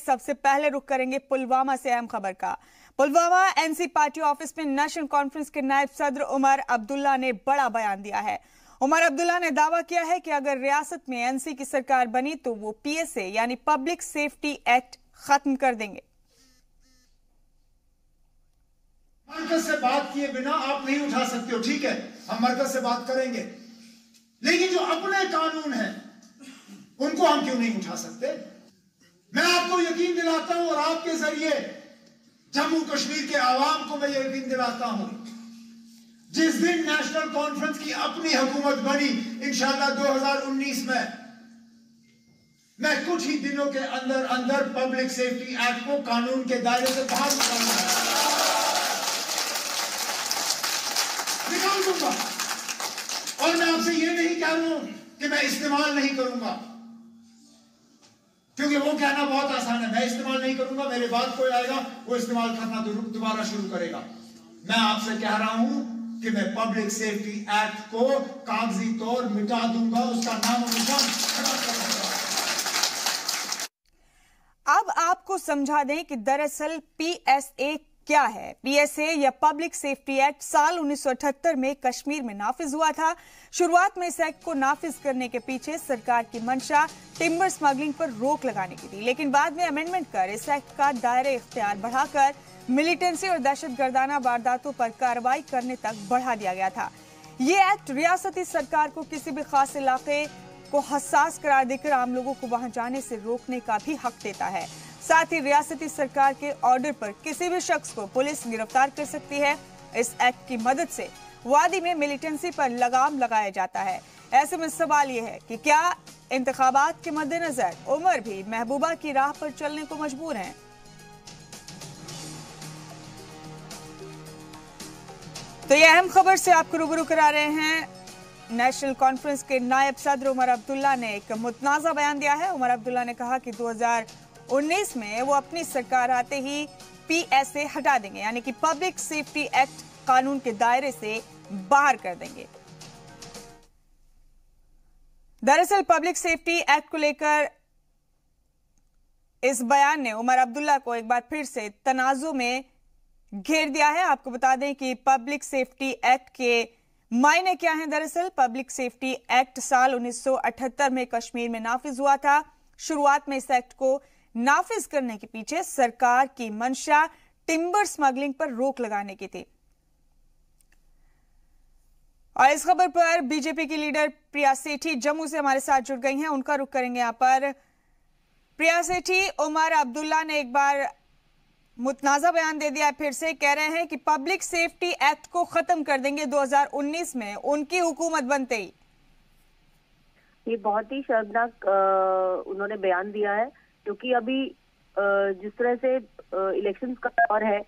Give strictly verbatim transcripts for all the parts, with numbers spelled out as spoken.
सबसे पहले रुख करेंगे पुलवामा से अहम खबर का। पुलवामा एनसी पार्टी ऑफिस में नेशनल कॉन्फ्रेंस के नायब सदर उमर अब्दुल्ला ने बड़ा बयान दिया है। उमर अब्दुल्ला ने दावा किया है कि अगर रियासत में एनसी की सरकार बनी तो वो पीएसए यानी पब्लिक सेफ्टी एक्ट खत्म कर देंगे। मरकज से बात किए बिना आप नहीं उठा सकते हो, ठीक है, हम मरकज से बात करेंगे, लेकिन जो अपने कानून हैं उनको हम क्यों नहीं उठा सकते? मैं आपको यकीन दिलाता हूं और आपके जरिए जम्मू कश्मीर के आवाम को मैं यकीन दिलाता हूं, जिस दिन नेशनल कॉन्फ्रेंस की अपनी हुकूमत बनी इंशाअल्लाह दो हज़ार उन्नीस में, मैं कुछ ही दिनों के अंदर अंदर पब्लिक सेफ्टी एक्ट को कानून के दायरे से बाहर निकालूंगा निकाल दूंगा। और मैं आपसे ये नहीं कह रहा हूं कि मैं इस्तेमाल नहीं करूंगा, क्योंकि वो कहना बहुत आसान है। मैं इस्तेमाल नहीं करूंगा, मेरे बाद कोई आएगा वो इस्तेमाल करना दोबारा शुरू करेगा। मैं आपसे कह रहा हूं कि मैं पब्लिक सेफ्टी एक्ट को कागजी तौर मिटा दूंगा, उसका नाम और निशान हटा दूंगा। अब आपको समझा दें कि दरअसल पीएसए क्या है। पीएसए या पब्लिक सेफ्टी एक्ट साल उन्नीस सौ अठहत्तर में कश्मीर में नाफिज हुआ था। शुरुआत में इस एक्ट को नाफिज करने के पीछे सरकार की मंशा टिम्बर स्मगलिंग पर रोक लगाने की थी, लेकिन बाद में अमेंडमेंट कर इस एक्ट का दायरे इख्तियार बढ़ाकर मिलिटेंसी और दहशतगर्दाना वारदातों पर कार्रवाई करने तक बढ़ा दिया गया था। ये एक्ट रियासती सरकार को किसी भी खास इलाके को हसास करार देकर आम लोगों को वहां जाने से रोकने का भी हक देता है। साथ ही रियासती सरकार के ऑर्डर पर किसी भी शख्स को पुलिस गिरफ्तार कर सकती है। इस एक्ट की मदद से वादी में मिलिटेंसी पर लगाम लगाया जाता है। ऐसे में सवाल यह है कि क्या इंतखाबात के मद्देनजर उमर भी महबूबा की राह पर चलने को मजबूर हैं? तो ये अहम खबर से आपको रूबरू करा रहे हैं। नेशनल कॉन्फ्रेंस के नायब सदर उमर अब्दुल्ला ने एक मुतनाज़ा बयान दिया है। उमर अब्दुल्ला ने कहा कि दो हज़ार उन्नीस में वो अपनी सरकार आते ही पीएसए हटा देंगे, यानी कि पब्लिक सेफ्टी एक्ट कानून के दायरे से बाहर कर देंगे। दरअसल पब्लिक सेफ्टी एक्ट को लेकर इस बयान ने उमर अब्दुल्ला को एक बार फिर से तनाज़ुर में घेर दिया है। आपको बता दें कि पब्लिक सेफ्टी एक्ट के मायने क्या हैं। दरअसल पब्लिक सेफ्टी एक्ट साल उन्नीस सौ अठहत्तर में कश्मीर में नाफिज हुआ था। शुरुआत में इस एक्ट को नाफिज करने के पीछे सरकार की मंशा टिम्बर स्मगलिंग पर रोक लगाने की थी। और इस खबर पर बीजेपी की लीडर प्रिया सेठी जम्मू से हमारे साथ जुड़ गई हैं, उनका रुख करेंगे यहां पर। प्रिया सेठी, उमर अब्दुल्ला ने एक बार मुतनाज़ा बयान दे दिया, फिर से कह रहे हैं कि पब्लिक सेफ्टी एक्ट को खत्म कर देंगे दो हज़ार उन्नीस में उनकी हुकूमत बनते ही। ये बहुत ही शर्मनाक उन्होंने बयान दिया है, क्योंकि अभी जिस तरह से इलेक्शंस का दौर है,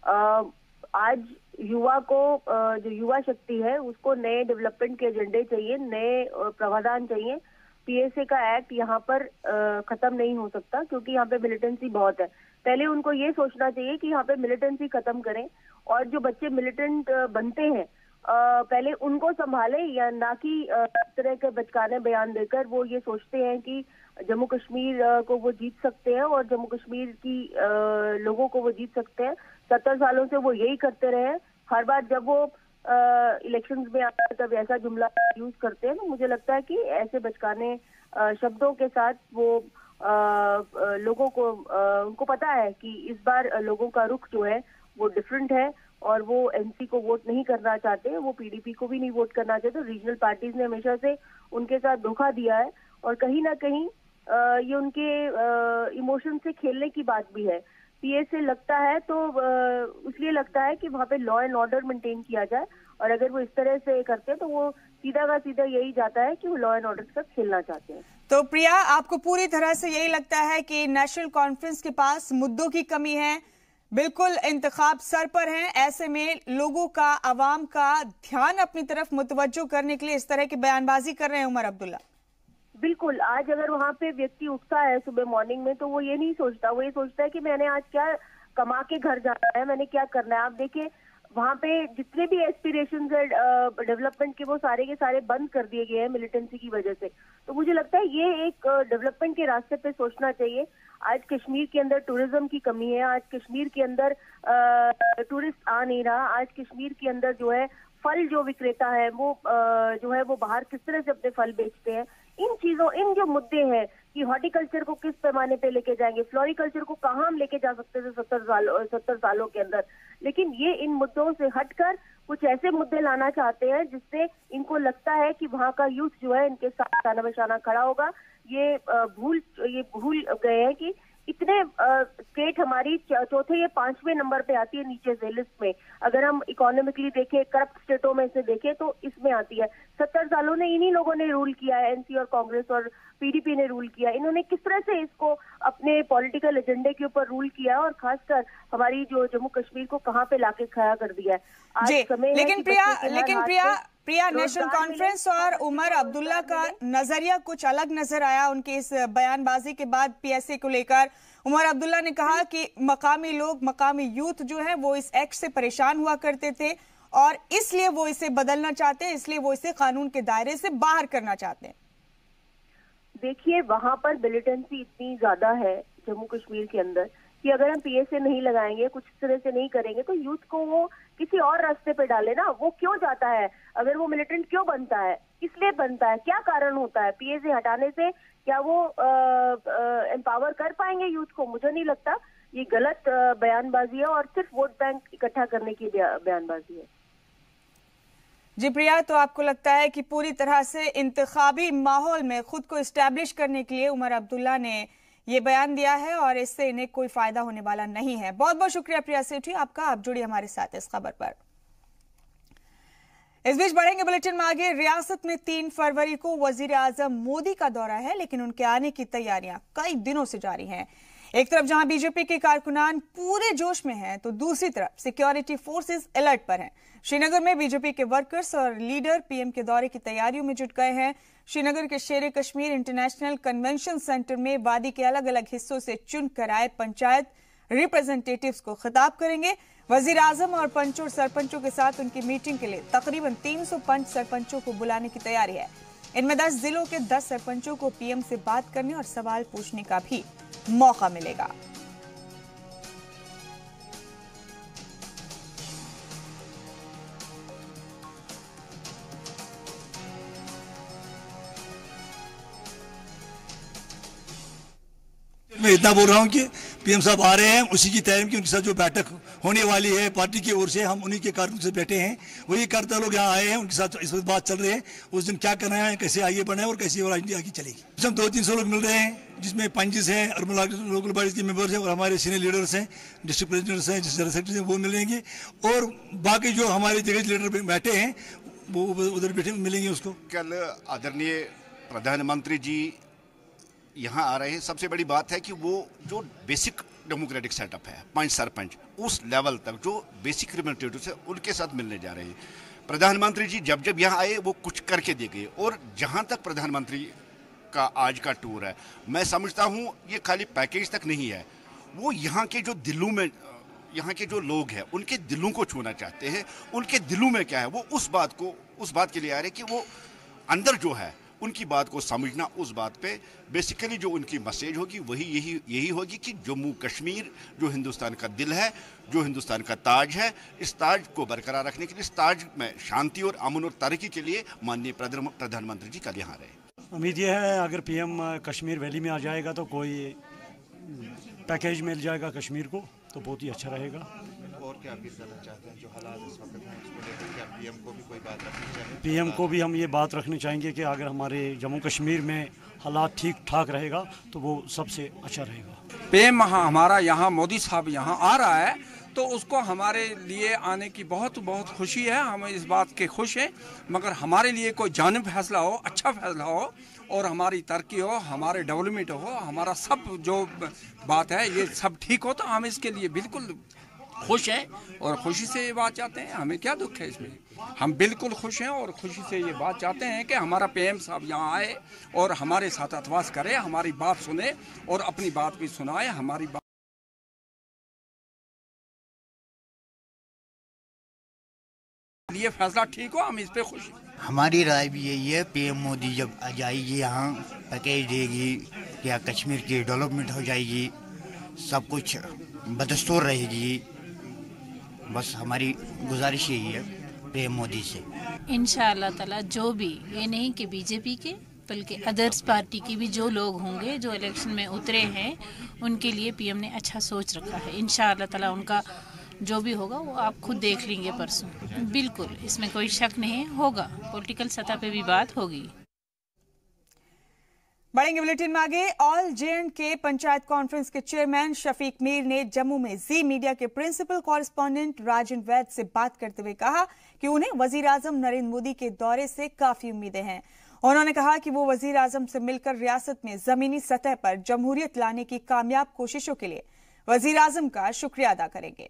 आज युवा को, जो युवा शक्ति है उसको नए डेवलपमेंट के एजेंडे चाहिए, नए प्रावधान चाहिए। पीएसए का एक्ट यहाँ पर खत्म नहीं हो सकता, क्योंकि यहाँ पे मिलिटेंसी बहुत है। पहले उनको ये सोचना चाहिए कि यहाँ पे मिलिटेंसी खत्म करें, और जो बच्चे मिलिटेंट बनते हैं पहले उनको संभालें, या ना कि इस तरह के बचकाने बयान देकर वो ये सोचते हैं कि जम्मू कश्मीर को वो जीत सकते हैं और जम्मू कश्मीर की लोगों को वो जीत सकते हैं। सत्तर सालों से वो यही करते रहे हैं। हर बार जब वो इलेक्शंस में आते हैं तब ऐसा जुमला यूज करते हैं। तो मुझे लगता है कि ऐसे बचकाने शब्दों के साथ वो आ, लोगों को आ, उनको पता है कि इस बार लोगों का रुख जो है वो डिफरेंट है, और वो एनसी को वोट नहीं करना चाहते, वो पीडीपी को भी नहीं वोट करना चाहते। रीजनल पार्टीज ने हमेशा से उनके साथ धोखा दिया है, और कहीं ना कहीं आ, ये उनके इमोशन से खेलने की बात भी है। पीएसए लगता है तो इसलिए लगता है कि वहाँ पे लॉ एंड ऑर्डर मेंटेन किया जाए, और अगर वो इस तरह से करते हैं तो वो सीधा का सीधा यही जाता है कि वो लॉ एंड ऑर्डर के साथ खेलना चाहते हैं। तो प्रिया, आपको पूरी तरह से यही लगता है कि नेशनल कॉन्फ्रेंस के पास मुद्दों की कमी है, बिल्कुल इंतखाब सर पर हैं, ऐसे में लोगों का, आवाम का ध्यान अपनी तरफ मुतवज्जो करने के लिए इस तरह की बयानबाजी कर रहे हैं उमर अब्दुल्ला? बिल्कुल। आज अगर वहाँ पे व्यक्ति उठता है सुबह मॉर्निंग में, तो वो ये नहीं सोचता, वो ये सोचता है कि मैंने आज क्या कमा के घर जाना है, मैंने क्या करना है। आप देखिए वहाँ पे जितने भी एस्पिरेशंस है डेवलपमेंट के, वो सारे के सारे बंद कर दिए गए हैं मिलिटेंसी की वजह से। तो मुझे लगता है ये एक डेवलपमेंट के रास्ते पे सोचना चाहिए। आज कश्मीर के अंदर टूरिज्म की कमी है, आज कश्मीर के अंदर टूरिस्ट आ नहीं रहा, आज कश्मीर के अंदर जो है फल जो विक्रेता है वो आ, जो है वो बाहर किस तरह से अपने फल बेचते हैं। इन चीजों, इन जो मुद्दे हैं कि हॉर्टिकल्चर को किस पैमाने पे लेके जाएंगे, फ्लोरिकल्चर को कहाँ हम लेके जा सकते थे सत्तर सालों सत्तर सालों के अंदर, लेकिन ये इन मुद्दों से हटकर कुछ ऐसे मुद्दे लाना चाहते हैं जिससे इनको लगता है कि वहाँ का यूथ जो है इनके साथ शाना बशाना खड़ा होगा। ये भूल ये भूल गए हैं कि इतने स्टेट हमारी चौथे या पांचवें नंबर पे आती है नीचे से लिस्ट में। अगर हम इकोनॉमिकली देखें, करप्ट स्टेटों में से देखें तो इसमें आती है। सत्तर सालों ने इन्हीं लोगों ने रूल किया है, एनसी और कांग्रेस और पीडीपी ने रूल किया। इन्होंने किस तरह से इसको अपने पॉलिटिकल एजेंडे के ऊपर रूल किया और खासकर हमारी जो जम्मू कश्मीर को कहाँ पे लाके खड़ा कर दिया है। आज समय लेकिन प्रिया लेकिन प्रिया प्रिया नेशनल कॉन्फ्रेंस और उमर अब्दुल्ला का नजरिया कुछ अलग नजर आया उनकी इस बयानबाजी के बाद पीएसए को लेकर। उमर अब्दुल्ला ने कहा कि मकामी लोग, मकामी यूथ जो है वो इस एक्ट से परेशान हुआ करते थे और इसलिए वो इसे बदलना चाहते हैं, इसलिए वो इसे कानून के दायरे से बाहर करना चाहते हैं। देखिए, वहां पर मिलिटेंसी इतनी ज्यादा है जम्मू कश्मीर के अंदर कि अगर हम पीएसए नहीं लगाएंगे, कुछ तरह से नहीं करेंगे तो यूथ को वो किसी और रास्ते पे डाले ना। वो क्यों जाता है, अगर वो मिलिटेंट क्यों बनता है, इसलिए बनता है, क्या कारण होता है? पीएसए हटाने से क्या वो एम्पावर कर पाएंगे यूथ को? मुझे नहीं लगता। ये गलत बयानबाजी है और सिर्फ वोट बैंक इकट्ठा करने की बयानबाजी है। जी प्रिया, तो आपको लगता है कि पूरी तरह से इंतखाबी माहौल में खुद को इस्टेब्लिश करने के लिए उमर अब्दुल्ला ने ये बयान दिया है और इससे इन्हें कोई फायदा होने वाला नहीं है। बहुत बहुत शुक्रिया प्रिया सेठी आपका, आप जुड़ी हमारे साथ इस खबर पर। इस बीच बढ़ेंगे बुलेटिन में आगे। रियासत में तीन फरवरी को वजीर आजम मोदी का दौरा है, लेकिन उनके आने की तैयारियां कई दिनों से जारी हैं। एक तरफ जहां बीजेपी के कारकुनान पूरे जोश में हैं, तो दूसरी तरफ सिक्योरिटी फोर्सेस अलर्ट पर हैं। श्रीनगर में बीजेपी के वर्कर्स और लीडर पीएम के दौरे की तैयारियों में जुट गए हैं। श्रीनगर के शेर कश्मीर इंटरनेशनल कन्वेंशन सेंटर में वादी के अलग अलग हिस्सों से चुनकर आए पंचायत रिप्रेजेंटेटिव्स को खिताब करेंगे। वजीर आजम और पंचों और सरपंचों के साथ उनकी मीटिंग के लिए तकरीबन तीन सौ पंच सरपंचों को बुलाने की तैयारी है। इनमें दस जिलों के दस सरपंचों को पीएम से बात करने और सवाल पूछने का भी मौका मिलेगा। मैं इतना बोल रहा हूं कि पीएम साहब आ रहे हैं, उसी की तैयारी की उनके साथ जो बैठक होने वाली है पार्टी की ओर से, हम उन्हीं के कारण से बैठे हैं। वही करता लोग यहाँ आए हैं, उनके साथ इस वक्त बात चल रही है उस दिन क्या करना है, कैसे आगे बढ़ना है और कैसे राजनीति आगे चलेगी। हम दो तीन सौ लोग मिल रहे हैं, जिसमें पंचेस हैं, अर्बन लोकल बॉडीज के मेंबर्स हैं और हमारे सीनियर लीडर्स हैं, डिस्ट्रिक्ट प्रेसिडेंट्स हैं, जनरल सेक्रेटरी हैं, वो मिलेंगे और बाकी जो हमारे जगह लीडर बैठे हैं वो उधर बैठे मिलेंगे उसको। कल आदरणीय प्रधानमंत्री जी यहाँ आ रहे हैं। सबसे बड़ी बात है कि वो जो बेसिक डेमोक्रेटिक सेटअप है, पंच सरपंच, उस लेवल तक जो बेसिक रिप्रेजेंटेटिव्स है उनके साथ मिलने जा रहे हैं। प्रधानमंत्री जी जब जब यहाँ आए वो कुछ करके दे गए और जहाँ तक प्रधानमंत्री का आज का टूर है, मैं समझता हूँ ये खाली पैकेज तक नहीं है, वो यहाँ के जो दिलों में, यहाँ के जो लोग हैं उनके दिलों को छूना चाहते हैं। उनके दिलों में क्या है वो उस बात को उस बात के लिए आ रहे कि वो अंदर जो है उनकी बात को समझना, उस बात पे बेसिकली जो उनकी मैसेज होगी वही यही यही होगी कि जम्मू कश्मीर जो हिंदुस्तान का दिल है, जो हिंदुस्तान का ताज है, इस ताज को बरकरार रखने के लिए, इस ताज में शांति और अमन और तरक्की के लिए माननीय प्रधानमंत्री जी कल यहाँ रहे। उम्मीद यह है अगर पीएम कश्मीर वैली में आ जाएगा तो कोई पैकेज मिल जाएगा कश्मीर को, तो बहुत ही अच्छा रहेगा। और क्या अपील करना चाहते हैं जो हालात इस वक्त हैं उसको लेकर, क्या पीएम को भी कोई बात रखनी चाहिए? पीएम को भी हम ये बात रखनी चाहेंगे कि अगर हमारे जम्मू कश्मीर में हालात ठीक ठाक रहेगा तो वो सबसे अच्छा रहेगा। पीएम हमारा यहाँ मोदी साहब यहाँ आ रहा है तो उसको हमारे लिए आने की बहुत बहुत खुशी है, हम इस बात के खुश हैं। मगर हमारे लिए कोई जानिब फैसला हो, अच्छा फैसला हो और हमारी तरक्की हो, हमारे डेवलपमेंट हो, हमारा सब जो बात है ये सब ठीक हो तो हम इसके लिए बिल्कुल खुश हैं और खुशी से ये बात चाहते हैं। हमें क्या दुख है इसमें, हम बिल्कुल खुश हैं और खुशी से ये बात चाहते हैं कि हमारा पीएम साहब यहाँ आए और हमारे साथ अतवास करे, हमारी बात सुने और अपनी बात भी सुनाए। हमारी बात लिए फैसला ठीक हो, हम इस पे खुश हैं। हमारी राय भी यही है, पीएम मोदी जब आ जाएगी यहाँ पैकेज देगी क्या कश्मीर की डेवलपमेंट हो जाएगी, सब कुछ बदस्तूर रहेगी। बस हमारी गुजारिश यही है पीएम मोदी से। इंशाअल्लाह ताला जो भी, ये नहीं कि बीजेपी के बल्कि अदर्स पार्टी की भी जो लोग होंगे जो इलेक्शन में उतरे हैं, उनके लिए पीएम ने अच्छा सोच रखा है। इंशाअल्लाह ताला उनका जो भी होगा वो आप खुद देख लेंगे परसों। बिल्कुल, इसमें कोई शक नहीं होगा, पॉलिटिकल सतह पे भी बात होगी। बढ़ेंगे बुलेटिन में आगे। All J and K panchayat conference के चेयरमैन शफीक मीर ने जम्मू में जी मीडिया के प्रिंसिपल कॉरेस्पॉन्डेंट राजन वैद से बात करते हुए कहा कि उन्हें वजीर आजम नरेंद्र मोदी के दौरे से काफी उम्मीदें हैं। उन्होंने कहा कि वो वजीर आजम से मिलकर रियासत में जमीनी सतह पर जमहूरियत लाने की कामयाब कोशिशों के लिए वजीर आजम का शुक्रिया अदा करेंगे।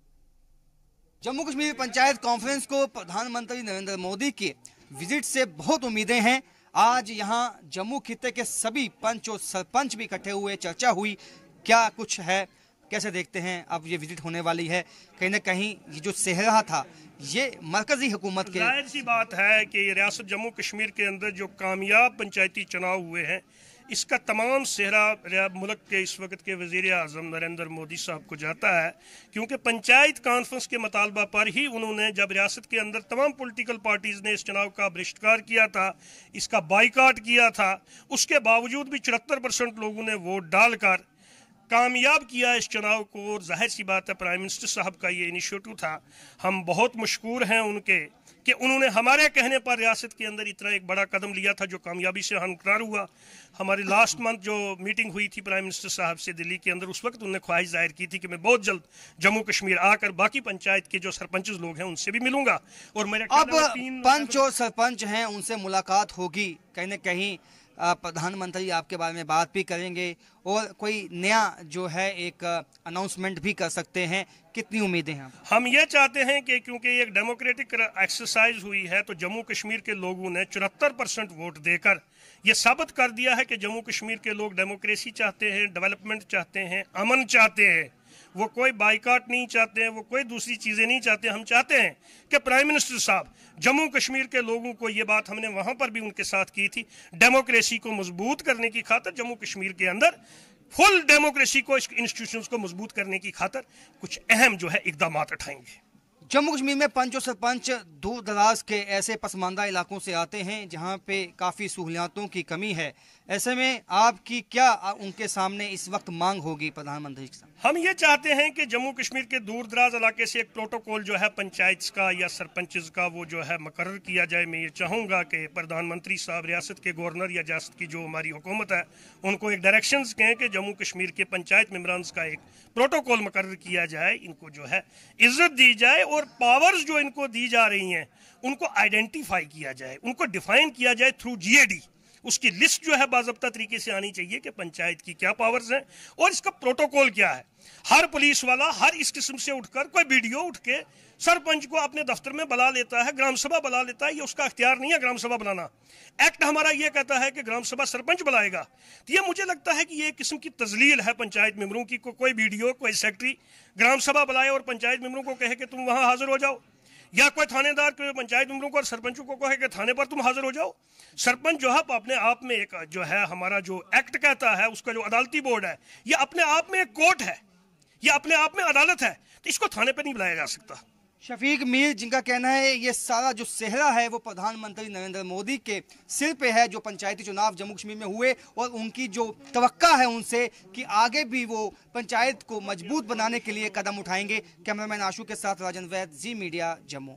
जम्मू कश्मीर पंचायत कॉन्फ्रेंस को प्रधानमंत्री नरेंद्र मोदी के विजिट से बहुत उम्मीदें हैं। आज यहां जम्मू खित्ते के सभी पंच और सरपंच भी इकट्ठे हुए, चर्चा हुई, क्या कुछ है, कैसे देखते हैं अब ये विजिट होने वाली है। कहीं ना कहीं ये जो सेहरा था ये मरकजी हुकूमत के, जाहिर सी बात है कि रियासत जम्मू कश्मीर के अंदर जो कामयाब पंचायती चुनाव हुए हैं, इसका तमाम सेहरा मुल्क के इस वक्त के वज़ीर आज़म नरेंद्र मोदी साहब को जाता है, क्योंकि पंचायत कॉन्फ्रेंस के मुतालबा पर ही उन्होंने, जब रियासत के अंदर तमाम पॉलिटिकल पार्टीज़ ने इस चुनाव का बहिष्कार किया था, इसका बाइकाट किया था, उसके बावजूद भी चौहत्तर परसेंट लोगों ने वोट डालकर कामयाब किया इस चुनाव को। और जाहिर सी बात है प्राइम मिनिस्टर साहब का ये इनिशिएटिव था, हम बहुत मशकूर हैं उनके कि उन्होंने हमारे कहने पर रियासत के अंदर इतना एक बड़ा कदम लिया था जो कामयाबी से हमकार हुआ। हमारी लास्ट मंथ जो मीटिंग हुई थी प्राइम मिनिस्टर साहब से दिल्ली के अंदर, उस वक्त उन्होंने ख्वाहिश जाहिर की थी कि मैं बहुत जल्द जम्मू कश्मीर आकर बाकी पंचायत के जो सरपंच लोग हैं उनसे भी मिलूंगा। और मेरे अब पंच और सरपंच हैं, उनसे मुलाकात होगी, कहीं ना कहीं प्रधानमंत्री आपके बारे में बात भी करेंगे और कोई नया जो है एक अनाउंसमेंट भी कर सकते हैं। कितनी उम्मीदें हैं? हम ये चाहते हैं कि क्योंकि एक डेमोक्रेटिक एक्सरसाइज हुई है, तो जम्मू कश्मीर के लोगों ने चौहत्तर परसेंट वोट देकर ये साबित कर दिया है कि जम्मू कश्मीर के लोग डेमोक्रेसी चाहते हैं, डेवलपमेंट चाहते हैं, अमन चाहते हैं। वो कोई बाइकाट नहीं चाहते हैं, वो कोई दूसरी चीज़ें नहीं चाहते। हम चाहते हैं कि प्राइम मिनिस्टर साहब जम्मू कश्मीर के लोगों को, ये बात हमने वहाँ पर भी उनके साथ की थी, डेमोक्रेसी को मजबूत करने की खातिर जम्मू कश्मीर के अंदर फुल डेमोक्रेसी को, इंस्टीट्यूशंस को मजबूत करने की खातिर कुछ अहम जो है इकदाम उठाएंगे। जम्मू कश्मीर में पंच और सरपंच दूर दराज के ऐसे पसमानदा इलाकों से आते हैं जहां पे काफ़ी सहूलियातों की कमी है। ऐसे में आपकी क्या उनके सामने इस वक्त मांग होगी प्रधानमंत्री के सामने? हम ये चाहते हैं कि जम्मू कश्मीर के दूर दराज इलाके से एक प्रोटोकॉल जो है पंचायत का या सरपंच का वो जो है मुकर्रर किया जाए। मैं ये चाहूँगा कि प्रधानमंत्री साहब रियासत के गवर्नर या रियासत की जो हमारी हुकूमत है उनको एक डायरेक्शंस कहें कि जम्मू कश्मीर के पंचायत मेंबरान का एक प्रोटोकॉल मुकर्रर किया जाए, इनको जो है इज्जत दी जाए और पावर्स जो इनको दी जा रही हैं उनको आइडेंटिफाई किया जाए, उनको डिफाइन किया जाए थ्रू जीएडी। उसकी लिस्ट जो है बाज़ाब्ता तरीके से आनी चाहिए कि पंचायत की क्या पावर्स हैं और इसका प्रोटोकॉल क्या है। हर पुलिस वाला हर इस किस्म से उठकर कोई वीडियो उठ के सरपंच को अपने दफ्तर में बुला लेता है, ग्राम सभा बुला लेता है, ये उसका अख्तियार नहीं है ग्राम सभा बुलाना। एक्ट हमारा ये कहता है कि ग्राम सभा सरपंच बुलाएगा। तो ये मुझे लगता है कि ये एक किस्म की तजलील है पंचायत मेंबरों की। को, कोई वीडियो कोई सेक्रेटरी ग्राम सभा बुलाए और पंचायत मेंबरों को कहे कि तुम वहाँ हाजिर हो जाओ, या कोई थानेदार पंचायत मेंबरों को और सरपंचों को कहे कि थाने पर तुम हाजिर हो जाओ। सरपंच जो है अपने आप में एक जो है हमारा जो एक्ट कहता है उसका जो अदालती बोर्ड है, ये अपने आप में एक कोर्ट है, ये अपने आप में अदालत है, तो इसको थाने पर नहीं बुलाया जा सकता। शफीक मीर जिनका कहना है ये सारा जो सेहरा है वो प्रधानमंत्री नरेंद्र मोदी के सिर पे है, जो पंचायती चुनाव जम्मू कश्मीर में हुए और उनकी जो तवक्का है उनसे कि आगे भी वो पंचायत को मजबूत बनाने के लिए कदम उठाएंगे। कैमरामैन आशू के साथ राजन वैद, जी मीडिया, जम्मू।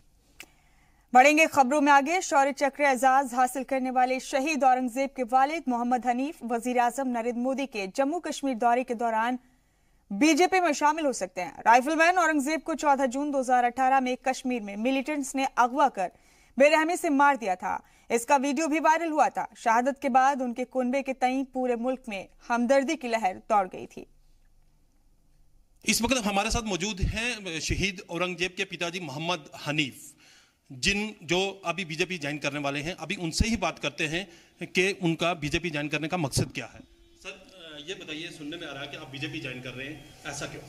बढ़ेंगे खबरों में आगे। शौर्य चक्र एजाज हासिल करने वाले शहीद औरंगजेब के वालिद मोहम्मद हनीफ वजीर आजम नरेंद्र मोदी के जम्मू कश्मीर दौरे के दौरान बीजेपी में शामिल हो सकते हैं। राइफलमैन औरंगजेब को चौदह जून दो हज़ार अठारह में कश्मीर में मिलिटेंट्स ने अगवा कर बेरहमी से मार दिया था। इसका वीडियो भी वायरल हुआ था। शहादत के बाद उनके कुनबे के तई पूरे मुल्क में हमदर्दी की लहर दौड़ गई थी। इस वक्त हमारे साथ मौजूद हैं शहीद औरंगजेब के पिताजी मोहम्मद हनीफ, जिन जो अभी बीजेपी ज्वाइन करने वाले हैं। अभी उनसे ही बात करते हैं कि उनका बीजेपी ज्वाइन करने का मकसद क्या है। सर ये बताइए, सुनने में आ रहा है कि आप बीजेपी ज्वाइन कर रहे हैं, ऐसा क्यों?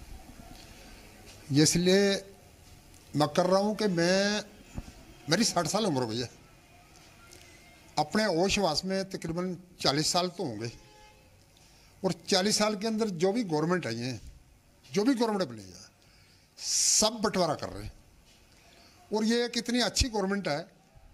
इसलिए मैं कर रहा हूं कि मैं मेरी साठ साल उम्र हो गई है, अपने होश वास में तकरीबन चालीस साल तो होंगे। और चालीस साल के अंदर जो भी गवर्नमेंट आई है, जो भी गवर्नमेंट बनी है, सब बंटवारा कर रहे हैं। और ये एक इतनी अच्छी गवर्नमेंट है,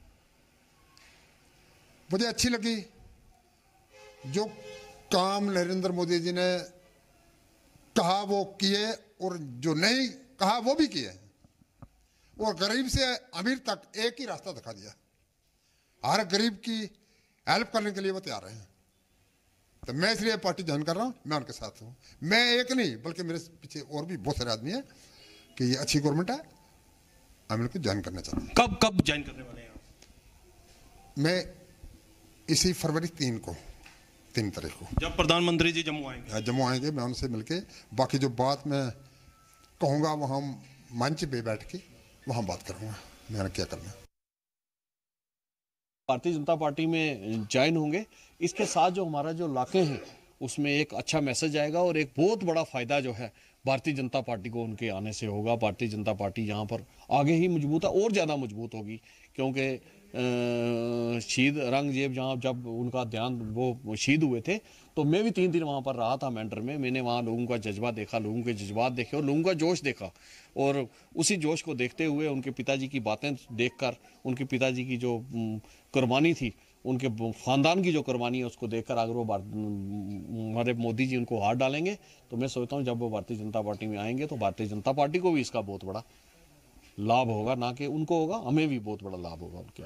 मुझे अच्छी लगी। जो काम नरेंद्र मोदी जी ने कहा वो किए, और जो नहीं कहा वो भी किए। और गरीब से अमीर तक एक ही रास्ता दिखा दिया। हर गरीब की हेल्प करने के लिए वो तैयार हैं। तो मैं इसलिए पार्टी ज्वाइन कर रहा हूँ, मैं उनके साथ हूँ। मैं एक नहीं बल्कि मेरे पीछे और भी बहुत सारे आदमी हैं कि ये अच्छी गवर्नमेंट है, हम इनको ज्वाइन करना चाहते हैं। कब कब ज्वाइन करने वाले हैं आप? मैं इसी फरवरी तीन को तीन तारीख को जब प्रधानमंत्री जी जम्मू आएंगे जम्मू आएंगे मैं उनसे मिलके बाकी जो बात मैं कहूँगा वहाँ मंच पे बैठ के वहाँ बात करूँगा मैंने क्या करना है। भारतीय जनता पार्टी में ज्वाइन होंगे, इसके साथ जो हमारा जो इलाके हैं उसमें एक अच्छा मैसेज आएगा और एक बहुत बड़ा फायदा जो है भारतीय जनता पार्टी को उनके आने से होगा। भारतीय जनता पार्टी यहाँ पर आगे ही मजबूत है और ज़्यादा मजबूत होगी, क्योंकि शहीद औरंगजेब जहाँ जब उनका ध्यान वो शहीद हुए थे तो मैं भी तीन दिन वहाँ पर रहा था मेंढर में। मैंने वहाँ लोगों का जज्बा देखा, लोगों के जज्बात देखे और लोगों का जोश देखा। और उसी जोश को देखते हुए उनके पिताजी की बातें देखकर, उनके पिताजी की जो कुर्बानी थी, उनके ख़ानदान की जो कुर्बानी है उसको देखकर अगर वो हमारे मोदी जी उनको हाथ डालेंगे तो मैं सोचता हूँ जब वो भारतीय जनता पार्टी में आएंगे तो भारतीय जनता पार्टी को भी इसका बहुत बड़ा लाभ होगा, ना कि उनको होगा, हमें भी बहुत बड़ा लाभ होगा उनके।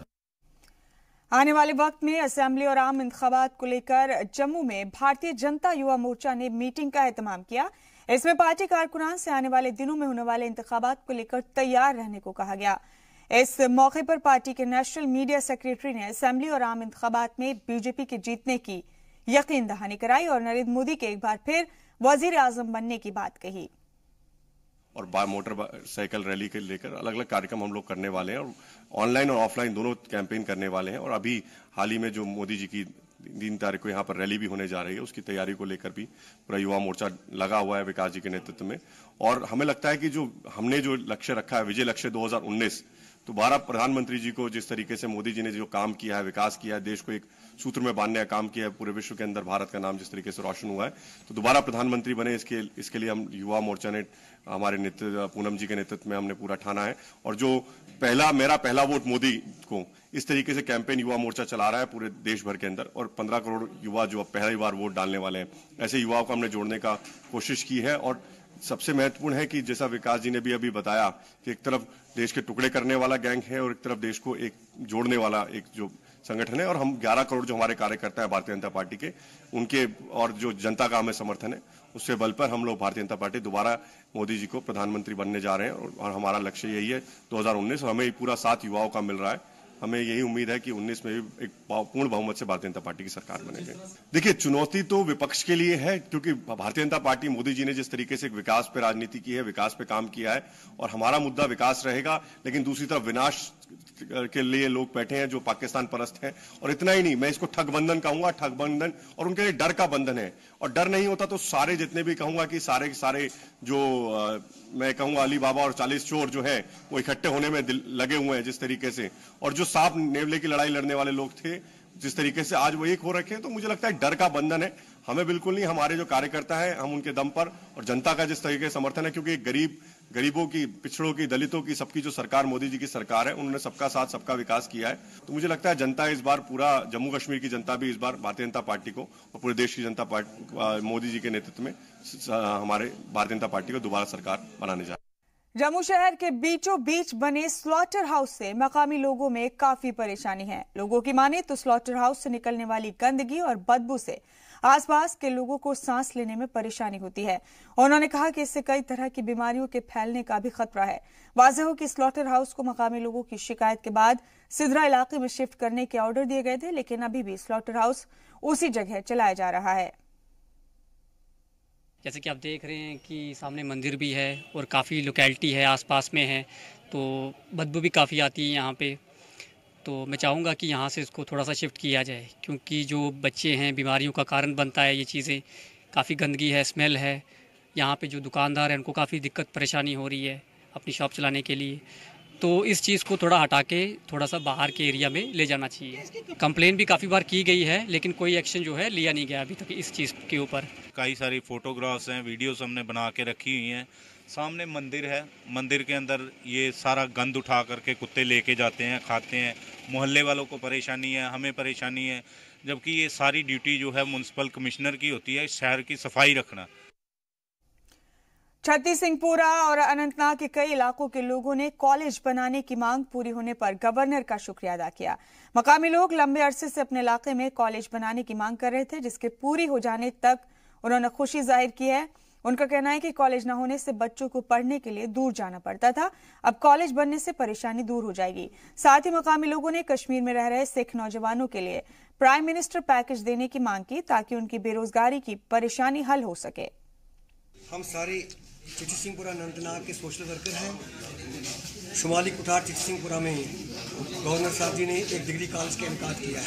आने वाले वक्त में असेंबली और आम इंतखाबात को लेकर जम्मू में भारतीय जनता युवा मोर्चा ने मीटिंग का एहतमाम किया। इसमें पार्टी कारकुनान से आने वाले दिनों में होने वाले इंतखाबात को लेकर तैयार रहने को कहा गया। इस मौके पर पार्टी के नेशनल मीडिया सेक्रेटरी ने असेंबली और आम इंतखाबात में बीजेपी के जीतने की यकीन दहानी कराई और नरेंद्र मोदी के एक बार फिर वजीर आजम बनने की बात कही। और मोटर साइकिल रैली के लेकर अलग अलग कार्यक्रम हम लोग करने वाले हैं और ऑनलाइन और ऑफलाइन दोनों कैंपेन करने वाले हैं। और अभी हाल ही में जो मोदी जी की तीन तारीख को यहाँ पर रैली भी होने जा रही है, उसकी तैयारी को लेकर भी पूरा युवा मोर्चा लगा हुआ है विकास जी के नेतृत्व में। और हमें लगता है कि जो हमने जो लक्ष्य रखा है विजय लक्ष्य दो हज़ार उन्नीस, तो दोबारा प्रधानमंत्री जी को जिस तरीके से मोदी जी ने जो काम किया है, विकास किया है, देश को एक सूत्र में बांधने का काम किया है, पूरे विश्व के अंदर भारत का नाम जिस तरीके से रोशन हुआ है, तो दोबारा प्रधानमंत्री बने इसके इसके लिए हम युवा मोर्चा ने हमारे नेतृत्व पूनम जी के नेतृत्व में हमने पूरा ठाना है। और जो पहला मेरा पहला वोट मोदी को इस तरीके से कैंपेन युवा मोर्चा चला रहा है पूरे देश भर के अंदर, और पंद्रह करोड़ युवा जो अब पहली बार वोट डालने वाले हैं, ऐसे युवाओं को हमने जोड़ने का कोशिश की है। और सबसे महत्वपूर्ण है कि जैसा विकास जी ने भी अभी बताया कि एक तरफ देश के टुकड़े करने वाला गैंग है और एक तरफ देश को एक जोड़ने वाला एक जो संगठन है। और हम ग्यारह करोड़ जो हमारे कार्यकर्ता है भारतीय जनता पार्टी के, उनके और जो जनता का हमें समर्थन है, उससे बल पर हम लोग भारतीय जनता पार्टी दोबारा मोदी जी को प्रधानमंत्री बनने जा रहे हैं। और हमारा लक्ष्य यही है दो हज़ार उन्नीस, और हमें पूरा साथ युवाओं का मिल रहा है। हमें यही उम्मीद है कि उन्नीस में भी एक पूर्ण बहुमत से भारतीय जनता पार्टी की सरकार बनेगी। देखिए, चुनौती तो विपक्ष के लिए है, क्योंकि भारतीय जनता पार्टी मोदी जी ने जिस तरीके से विकास पे राजनीति की है, विकास पे काम किया है, और हमारा मुद्दा विकास रहेगा। लेकिन दूसरी तरफ विनाश के लिए लोग बैठे हैं जो पाकिस्तान परस्त हैं। और इतना ही नहीं, मैं इसको ठग बंधन कहूंगा, ठग बंधन, और उनके लिए डर का बंधन है। और डर नहीं होता तो सारे जितने भी कहूंगा कि सारे सारे जो आ, मैं कहूंगा अली बाबा और चालीस चोर जो है वो इकट्ठे होने में लगे हुए हैं जिस तरीके से, और जो सांप नेवले की लड़ाई लड़ने वाले लोग थे जिस तरीके से आज वो एक हो रखे हैं, तो मुझे लगता है डर का बंधन है। हमें बिल्कुल नहीं, हमारे जो कार्यकर्ता है हम उनके दम पर, और जनता का जिस तरीके से समर्थन है, क्योंकि गरीब गरीबों की, पिछड़ों की, दलितों की, सबकी जो सरकार मोदी जी की सरकार है, उन्होंने सबका साथ सबका विकास किया है। तो मुझे लगता है जनता इस बार, पूरा जम्मू कश्मीर की जनता भी इस बार भारतीय जनता पार्टी को और पूरे देश की जनता पार्टी मोदी जी के नेतृत्व में हमारे भारतीय जनता पार्टी को दोबारा सरकार बनाने जा रही है। जम्मू शहर के बीचों बीच बने स्लॉटर हाउस से मकामी लोगों में काफी परेशानी है। लोगों की माने तो स्लॉटर हाउस से निकलने वाली गंदगी और बदबू से आसपास के लोगों को सांस लेने में परेशानी होती है। उन्होंने कहा कि इससे कई तरह की बीमारियों के फैलने का भी खतरा है। वाज़ेह हो कि स्लॉटर हाउस को मकामी लोगों की शिकायत के बाद सिदरा इलाके में शिफ्ट करने के ऑर्डर दिए गए थे, लेकिन अभी भी स्लॉटर हाउस उसी जगह चलाया जा रहा है। जैसे कि आप देख रहे हैं कि सामने मंदिर भी है और काफ़ी लोकेलिटी है आसपास में है, तो बदबू भी काफ़ी आती है यहाँ पे। तो मैं चाहूँगा कि यहाँ से इसको थोड़ा सा शिफ्ट किया जाए, क्योंकि जो बच्चे हैं बीमारियों का कारण बनता है ये चीज़ें। काफ़ी गंदगी है, स्मेल है। यहाँ पे जो दुकानदार हैं उनको काफ़ी दिक्कत परेशानी हो रही है अपनी शॉप चलाने के लिए। तो इस चीज़ को थोड़ा हटा के थोड़ा सा बाहर के एरिया में ले जाना चाहिए। कंप्लेन भी काफ़ी बार की गई है लेकिन कोई एक्शन जो है लिया नहीं गया अभी तक इस चीज़ के ऊपर। कई सारी फोटोग्राफ्स हैं, वीडियोस हमने बना के रखी हुई हैं। सामने मंदिर है, मंदिर के अंदर ये सारा गंद उठा करके कुत्ते लेके जाते हैं, खाते हैं। मोहल्ले वालों को परेशानी है, हमें परेशानी है, जबकि ये सारी ड्यूटी जो है म्युनिसिपल कमिश्नर की होती है शहर की सफाई रखना। छत्ती सिंहपुरा और अनंतनाग के कई इलाकों के लोगों ने कॉलेज बनाने की मांग पूरी होने पर गवर्नर का शुक्रिया अदा किया। मकामी लोग लंबे अरसे से अपने इलाके में कॉलेज बनाने की मांग कर रहे थे, जिसके पूरी हो जाने तक उन्होंने खुशी जाहिर की है। उनका कहना है कि कॉलेज न होने से बच्चों को पढ़ने के लिए दूर जाना पड़ता था, अब कॉलेज बनने से परेशानी दूर हो जाएगी। साथ ही मकामी लोगों ने कश्मीर में रह रहे सिख नौजवानों के लिए प्राइम मिनिस्टर पैकेज देने की मांग की ताकि उनकी बेरोजगारी की परेशानी हल हो सके। हम सारे चिट्ठी सिंहपुरा अनंतनाग के सोशल वर्कर हैं। शुमाली कुठार चिट्ठी सिंहपुरा में गवर्नर साहब जी ने एक डिग्री कॉलेज का इनकार किया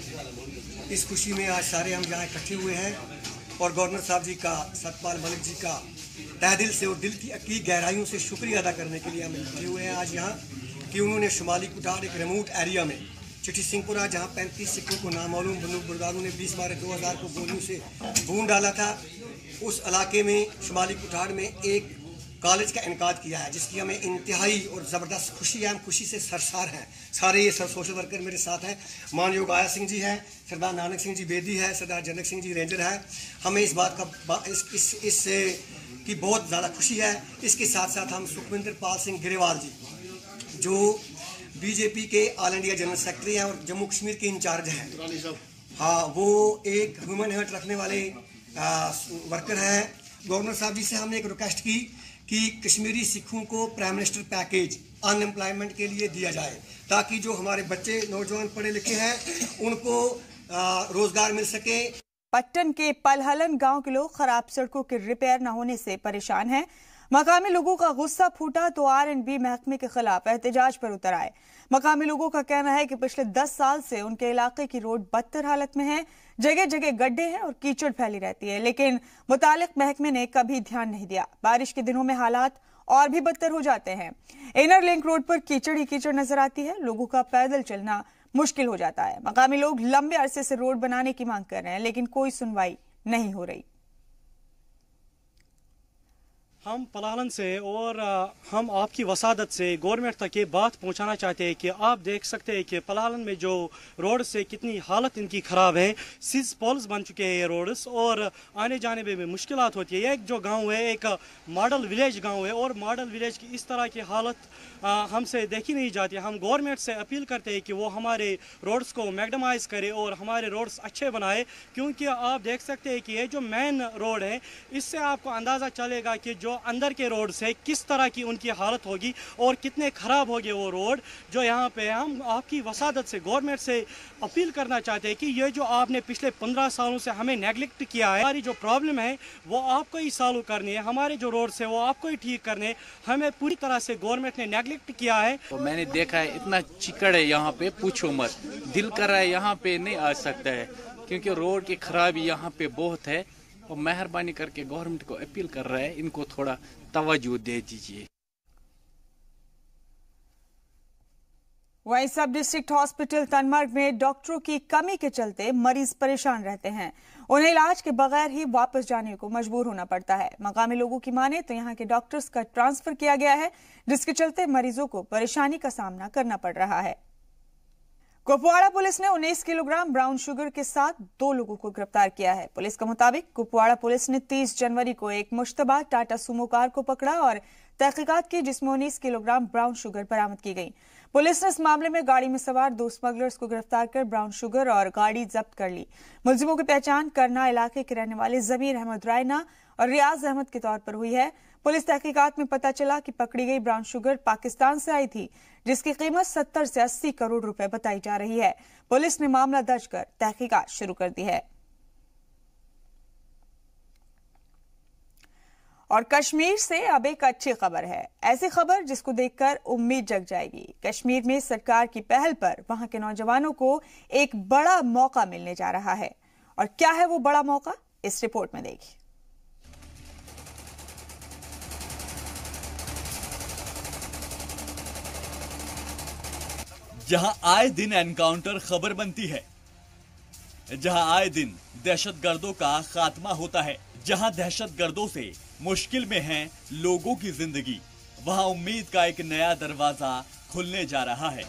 है। इस खुशी में आज सारे हम यहाँ इकट्ठे हुए हैं और गवर्नर साहब जी का, सतपाल मलिक जी का तहे दिल से और दिल की की गहराइयों से शुक्रिया अदा करने के लिए हम इकट्ठे हुए हैं आज यहाँ कि उन्होंने शुमाली कुठार एक रिमोट एरिया में चिट्ठी सिंहपुरा जहाँ पैंतीस सिखों को नामालूम बंदूकबरदारों ने बीस बारह दो हज़ार को गोलियों से भून डाला था, उस इलाके में शुमाली कुठार में एक कॉलेज का इनकाद किया है, जिसकी हमें इंतहाई और ज़बरदस्त खुशी है। हम खुशी से सरसार हैं। सारे ये सब सोशल वर्कर मेरे साथ हैं। मानयोग आया सिंह जी हैं, सरदार नानक सिंह जी बेदी है, सरदार जनक सिंह जी रेंजर है। हमें इस बात का इस इस, इस की बहुत ज़्यादा खुशी है। इसके साथ साथ हम सुखविंदर पाल सिंह गिरेवाल जी जो बीजेपी के ऑल इंडिया जनरल सेक्रेटरी हैं और जम्मू कश्मीर के इंचार्ज हैं, हाँ वो एक ह्यूमन हार्ट रखने वाले आ, वर्कर हैं। गवर्नर साहब जी से हमने एक रिक्वेस्ट की कि कश्मीरी सिखों को प्राइम मिनिस्टर पैकेज अनएम्प्लॉयमेंट के लिए दिया जाए ताकि जो हमारे बच्चे नौजवान पढ़े लिखे हैं उनको आ, रोजगार मिल सके। पट्टन के पलहलन गांव के लोग खराब सड़कों के रिपेयर न होने से परेशान हैं। मकामी लोगों का गुस्सा फूटा तो आर एंड बी महकमे के खिलाफ एहतजाज पर उतर आए। मकामी लोगों का कहना है कि पिछले दस साल से उनके इलाके की रोड बदतर हालत में है, जगह जगह गड्ढे हैं और कीचड़ फैली रहती है, लेकिन मुतालिक महकमे ने कभी ध्यान नहीं दिया। बारिश के दिनों में हालात और भी बदतर हो जाते हैं। इनर लिंक रोड पर कीचड़ ही कीचड़ नजर आती है, लोगों का पैदल चलना मुश्किल हो जाता है। मकामी लोग लंबे अरसे से रोड बनाने की मांग कर रहे हैं, लेकिन कोई सुनवाई नहीं हो रही। हम पलालन से और हम आपकी वसादत से गवर्नमेंट तक ये बात पहुंचाना चाहते हैं कि आप देख सकते हैं कि पलालन में जो रोड से कितनी हालत इनकी ख़राब है। सिज पोल्स बन चुके हैं ये रोड्स और आने जाने में भी मुश्किलात होती है। एक जो गांव है एक मॉडल विलेज गांव है और मॉडल विलेज की इस तरह की हालत आ, हमसे देखी नहीं जाती। हम गवर्नमेंट से अपील करते हैं कि वो हमारे रोड्स को मैग्डमाइज करे और हमारे रोड्स अच्छे बनाए, क्योंकि आप देख सकते हैं कि ये जो मेन रोड है इससे आपको अंदाज़ा चलेगा कि जो अंदर के रोड से किस तरह की उनकी हालत होगी और कितने ख़राब होंगे वो रोड जो यहाँ पे। हम आपकी वसादत से गवर्नमेंट से अपील करना चाहते हैं कि ये जो आपने पिछले पंद्रह सालों से हमें नेगलेक्ट किया है, हमारी जो प्रॉब्लम है वो आपको ही सॉल्व करनी है, हमारे जो रोड्स है वो आपको ही ठीक करने, हमें पूरी तरह से गवर्नमेंट ने नेगलेक्ट किया है। तो मैंने देखा है इतना चिकड़ है यहाँ पे, पूछो मत, दिल कर रहा है यहाँ पे नहीं आ सकता है क्योंकि रोड की खराबी यहाँ पे बहुत है। और मेहरबानी करके गवर्नमेंट को अपील कर रहा है, इनको थोड़ा तवज्जो दे दीजिए। वहीं सब डिस्ट्रिक्ट हॉस्पिटल तनमर्ग में डॉक्टरों की कमी के चलते मरीज परेशान रहते हैं, उन्हें इलाज के बगैर ही वापस जाने को मजबूर होना पड़ता है। मकामी लोगों की माने तो यहाँ के डॉक्टर्स का ट्रांसफर किया गया है, जिसके चलते मरीजों को परेशानी का सामना करना पड़ रहा है। कुपवाड़ा पुलिस ने उन्नीस किलोग्राम ब्राउन शुगर के साथ दो लोगों को गिरफ्तार किया है। पुलिस के मुताबिक कुपवाड़ा पुलिस ने तीस जनवरी को एक मुश्तबा टाटा सुमो कार को पकड़ा और तहकीकात की, जिसमें उन्नीस किलोग्राम ब्राउन शुगर बरामद की गई। पुलिस ने इस मामले में गाड़ी में सवार दो स्मगलर्स को गिरफ्तार कर ब्राउन शुगर और गाड़ी जब्त कर ली। मुलजिमों की पहचान करना इलाके के रहने वाले जमीर अहमद रायना और रियाज अहमद के तौर पर हुई है। पुलिस तहकीकात में पता चला कि पकड़ी गई ब्राउन शुगर पाकिस्तान से आई थी, जिसकी कीमत सत्तर से अस्सी करोड़ रुपए बताई जा रही है। पुलिस ने मामला दर्ज कर तहकीकात शुरू कर दी है। और कश्मीर से अब एक अच्छी खबर है, ऐसी खबर जिसको देखकर उम्मीद जग जाएगी। कश्मीर में सरकार की पहल पर वहां के नौजवानों को एक बड़ा मौका मिलने जा रहा है। और क्या है वो बड़ा मौका, इस रिपोर्ट में देखिए। जहां आए दिन एनकाउंटर खबर बनती है, जहां आए दिन दहशतगर्दों का खात्मा होता है, जहां दहशतगर्दों से मुश्किल में हैं लोगों की जिंदगी, वहां उम्मीद का एक नया दरवाजा खुलने जा रहा है।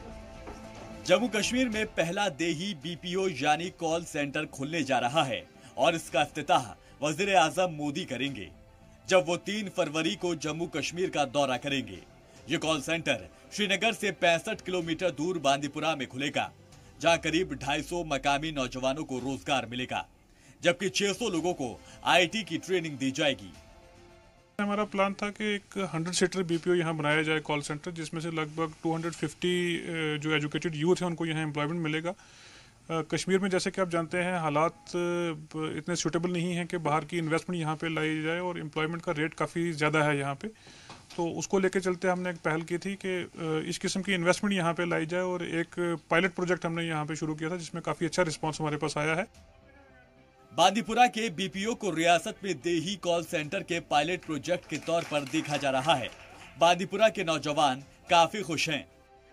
जम्मू कश्मीर में पहला देही बीपीओ यानी कॉल सेंटर खुलने जा रहा है और इसका इफ्तिताह वजीर आजम मोदी करेंगे जब वो तीन फरवरी को जम्मू कश्मीर का दौरा करेंगे। ये कॉल सेंटर श्रीनगर से पैंसठ किलोमीटर दूर बांदीपुरा में खुलेगा, जहां करीब ढाई सौ मकामी नौजवानों को रोजगार मिलेगा, जबकि छह सौ लोगों को आईटी की ट्रेनिंग दी जाएगी। हमारा प्लान था कि एक हंड्रेड सीटर बीपीओ यहाँ बनाया जाए कॉल सेंटर, जिसमें से लगभग दो सौ पचास जो एजुकेटेड यूथ हैं उनको यहाँ एम्प्लॉयमेंट मिलेगा। कश्मीर में जैसे कि आप जानते हैं हालात इतने सूटेबल नहीं हैं कि बाहर की इन्वेस्टमेंट यहाँ पे लाई जाए और एम्प्लॉयमेंट का रेट काफ़ी ज़्यादा है यहाँ पे, तो उसको लेके चलते हमने एक पहल की थी कि इस किस्म की इन्वेस्टमेंट यहाँ पे लाई जाए और एक पायलट प्रोजेक्ट हमने यहाँ पे शुरू किया था जिसमें काफ़ी अच्छा रिस्पॉन्स हमारे पास आया है। बांदीपुरा के बीपीओ को रियासत में देही कॉल सेंटर के पायलट प्रोजेक्ट के तौर पर देखा जा रहा है। बांदीपुरा के नौजवान काफी खुश हैं।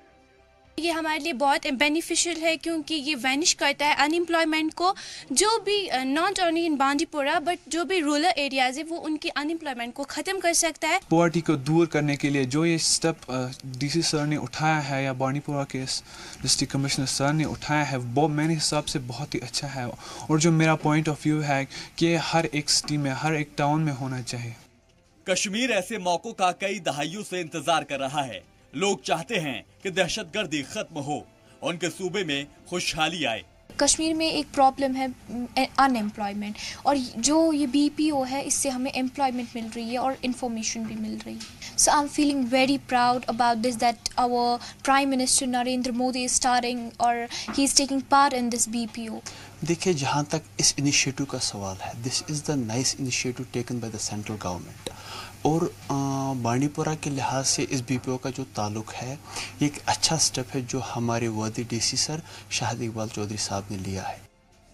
ये हमारे लिए बहुत बेनिफिशियल है क्योंकि ये वैनिश करता है अनएम्प्लॉयमेंट को, जो भी not only in Bandipura but जो भी रूरल एरियाज है वो उनकी अनएम्प्लॉयमेंट को ख़त्म कर सकता है। पॉवर्टी को दूर करने के लिए जो ये स्टेप डीसी सर ने उठाया है या बांदीपुरा के डिस्ट्रिक्ट कमिश्नर सर ने उठाया है वो मेरे हिसाब से बहुत ही अच्छा है, और जो मेरा पॉइंट ऑफ व्यू है कि हर एक सिटी में हर एक टाउन में होना चाहिए। कश्मीर ऐसे मौकों का कई दहाइयों से इंतजार कर रहा है। लोग चाहते हैं कि दहशतगर्दी खत्म हो, उनके सूबे में खुशहाली आए। कश्मीर में एक प्रॉब्लम है अनएम्प्लॉयमेंट, और जो ये बीपीओ है इससे हमें एम्प्लॉयमेंट मिल रही है और इंफॉर्मेशन भी मिल रही है। So I am feeling very proud about this that our prime minister Narendra Modi is starting और he is taking part in this BPO. देखिए, जहाँ तक इस इनिशिएटिव का सवाल है, this is the nice initiative taken by the central government, और बांदीपुरा के लिहाज से इस बीपीओ का जो ताल्लुक है ये एक अच्छा स्टेप है जो हमारे वर्दी डीसी सर शाहिद इकबाल चौधरी साहब ने लिया है।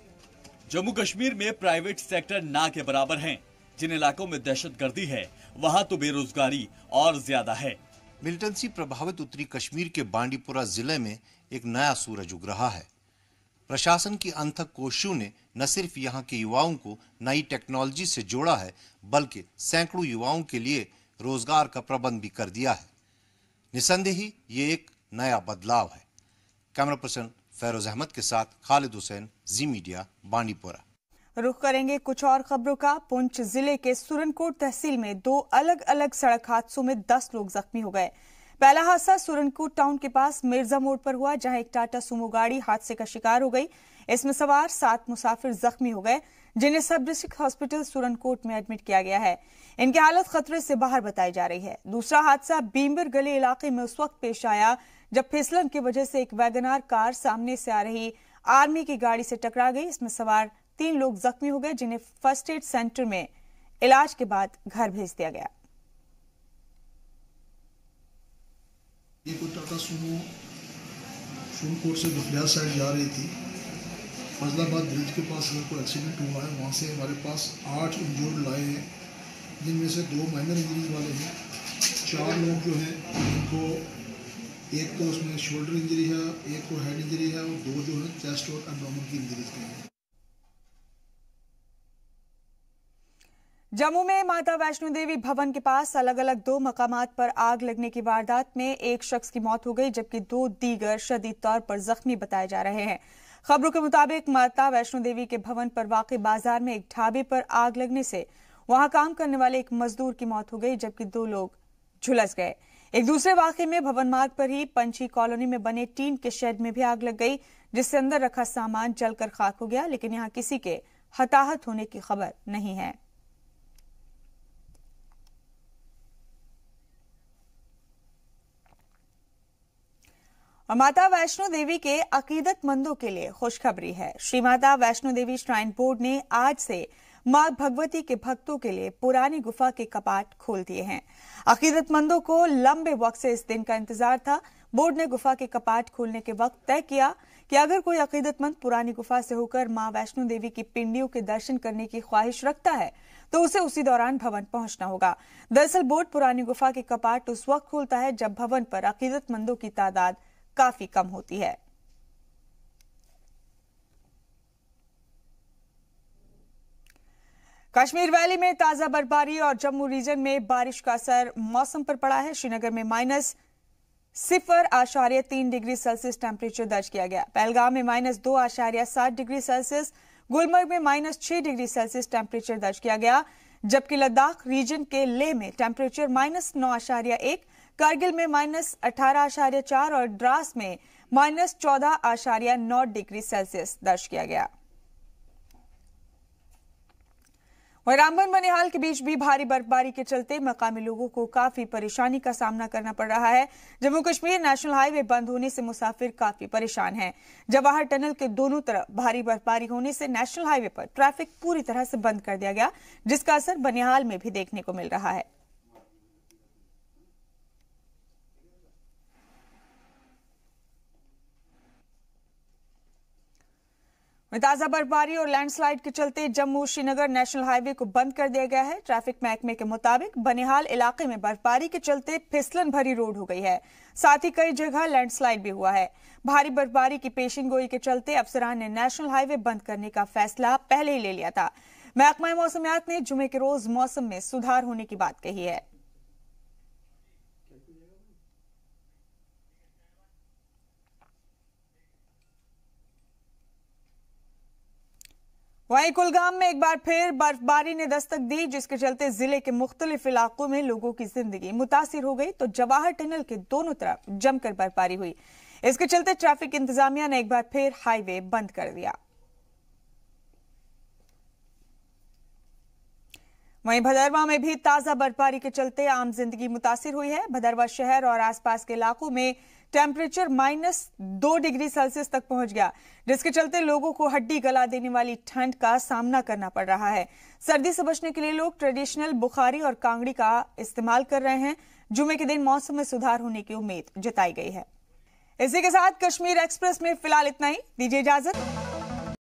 जम्मू कश्मीर में प्राइवेट सेक्टर ना के बराबर हैं। जिन इलाकों में दहशतगर्दी है वहां तो बेरोजगारी और ज्यादा है। मिलिटेंसी प्रभावित उत्तरी कश्मीर के बांदीपुरा जिले में एक नया सूरज उग रहा है। प्रशासन की अनथक कोशिशों ने न सिर्फ यहाँ के युवाओं को नई टेक्नोलॉजी से जोड़ा है, बल्कि सैकड़ों युवाओं के लिए रोजगार का प्रबंध भी कर दिया है। निसंदेह ही ये एक नया बदलाव है। कैमरा पर्सन फैरोज अहमद के साथ खालिद हुसैन, जी मीडिया, बांदीपुरा। रुख करेंगे कुछ और खबरों का। पुंछ जिले के सुरनकोट तहसील में दो अलग अलग सड़क हादसों में दस लोग जख्मी हो गए। पहला हादसा सुरनकोट टाउन के पास मिर्जा मोड़ पर हुआ, जहां एक टाटा सुमो गाड़ी हादसे का शिकार हो गई। इसमें सवार सात मुसाफिर जख्मी हो गए, जिन्हें सब डिस्ट्रिक्ट हॉस्पिटल सुरनकोट में एडमिट किया गया है। इनकी हालत खतरे से बाहर बताई जा रही है। दूसरा हादसा बीम्बर गली इलाके में उस वक्त पेश आया जब फिसलन की वजह से एक वैगनार कार सामने से आ रही आर्मी की गाड़ी से टकरा गई। इसमें सवार तीन लोग जख्मी हो गए, जिन्हें फर्स्ट एड सेंटर में इलाज के बाद घर भेज दिया गया। एक टाटा सुमो सुरनकोट से दुखलिया साइड जा रही थी। फजलाबाद ब्रिज के पास अगर कोई एक्सीडेंट हुआ है, वहाँ से हमारे पास आठ इंजर्ड लाए हैं, जिनमें से दो माइनर इंजरीज वाले हैं। चार लोग जो हैं उनको, एक को उसमें शोल्डर इंजरी है, एक को हेड इंजरी है, और दो जो है चेस्ट और एब्डोमेन की इंजरीज के हैं। जम्मू में माता वैष्णो देवी भवन के पास अलग अलग दो मकामात पर आग लगने की वारदात में एक शख्स की मौत हो गई, जबकि दो दीगर शदीद तौर पर जख्मी बताए जा रहे हैं। खबरों के मुताबिक माता वैष्णो देवी के भवन पर वाक़ बाजार में एक ढाबे पर आग लगने से वहां काम करने वाले एक मजदूर की मौत हो गई, जबकि दो लोग झुलस गए। एक दूसरे वाक़े में भवन मार्ग पर ही पंछी कॉलोनी में बने टीन के शेड में भी आग लग गई, जिससे अंदर रखा सामान जलकर खाक हो गया, लेकिन यहाँ किसी के हताहत होने की खबर नहीं है। और माता वैष्णो देवी के अकीदतमंदों के लिए खुशखबरी है। श्री माता वैष्णो देवी श्राइन बोर्ड ने आज से मां भगवती के भक्तों के लिए पुरानी गुफा के कपाट खोल दिए हैं। अकीदतमंदों को लंबे वक्त से इस दिन का इंतजार था। बोर्ड ने गुफा के कपाट खोलने के वक्त तय किया कि अगर कोई अकीदतमंद पुरानी गुफा से होकर मां वैष्णो देवी की पिंडियों के दर्शन करने की ख्वाहिश रखता है तो उसे उसी दौरान भवन पहुंचना होगा। दरअसल बोर्ड पुरानी गुफा के कपाट उस वक्त खोलता है जब भवन पर अकीदतमंदों की तादाद काफी कम होती है। कश्मीर वैली में ताजा बर्फबारी और जम्मू रीजन में बारिश का असर मौसम पर पड़ा है। श्रीनगर में माइनस सिफर आशार्य तीन डिग्री सेल्सियस टेम्परेचर दर्ज किया गया। पहलगाम में माइनस दो आशार्य सात डिग्री सेल्सियस, गुलमर्ग में माइनस छह डिग्री सेल्सियस टेम्परेचर दर्ज किया गया, जबकि लद्दाख रीजन के लेह में टेम्परेचर माइनस नौ आशार्य एक, कारगिल में माइनस अठारह आशार्य चार और द्रास में माइनस चौदह आशार्य नौ डिग्री सेल्सियस दर्ज किया गया। और रामबन बनिहाल के बीच भी भारी बर्फबारी के चलते मकामी लोगों को काफी परेशानी का सामना करना पड़ रहा है। जम्मू कश्मीर नेशनल हाईवे बंद होने से मुसाफिर काफी परेशान हैं। जवाहर टनल के दोनों तरफ भारी बर्फबारी होने से नेशनल हाईवे पर ट्रैफिक पूरी तरह से बंद कर दिया गया, जिसका असर बनिहाल में भी देखने को मिल रहा है। ताजा बर्फबारी और लैंडस्लाइड के चलते जम्मू श्रीनगर नेशनल हाईवे को बंद कर दिया गया है। ट्रैफिक महकमे के मुताबिक बनिहाल इलाके में बर्फबारी के चलते फिसलन भरी रोड हो गई है, साथ ही कई जगह लैंडस्लाइड भी हुआ है। भारी बर्फबारी की पेशिनगोई के चलते अफसरान ने नेशनल हाईवे बंद करने का फैसला पहले ही ले लिया था। महकमा मौसमियात ने जुमे के रोज मौसम में सुधार होने की बात कही है। वहीं कुलगाम में एक बार फिर बर्फबारी ने दस्तक दी, जिसके चलते जिले के मुख्तलिफ इलाकों में लोगों की जिंदगी मुतासिर हो गई, तो जवाहर टनल के दोनों तरफ जमकर बर्फबारी हुई। इसके चलते ट्रैफिक इंतजामिया ने एक बार फिर हाईवे बंद कर दिया। वहीं भदरवा में भी ताजा बर्फबारी के चलते आम जिंदगी मुतासिर हुई है। भदरवा शहर और आसपास के इलाकों में टेम्परेचर माइनस दो डिग्री सेल्सियस तक पहुंच गया, जिसके चलते लोगों को हड्डी गला देने वाली ठंड का सामना करना पड़ रहा है। सर्दी से बचने के लिए लोग ट्रेडिशनल बुखारी और कांगड़ी का इस्तेमाल कर रहे हैं। जुमे के दिन मौसम में सुधार होने की उम्मीद जताई गई है। इसी के साथ कश्मीर एक्सप्रेस में फिलहाल इतना ही। दीजिए इजाजत।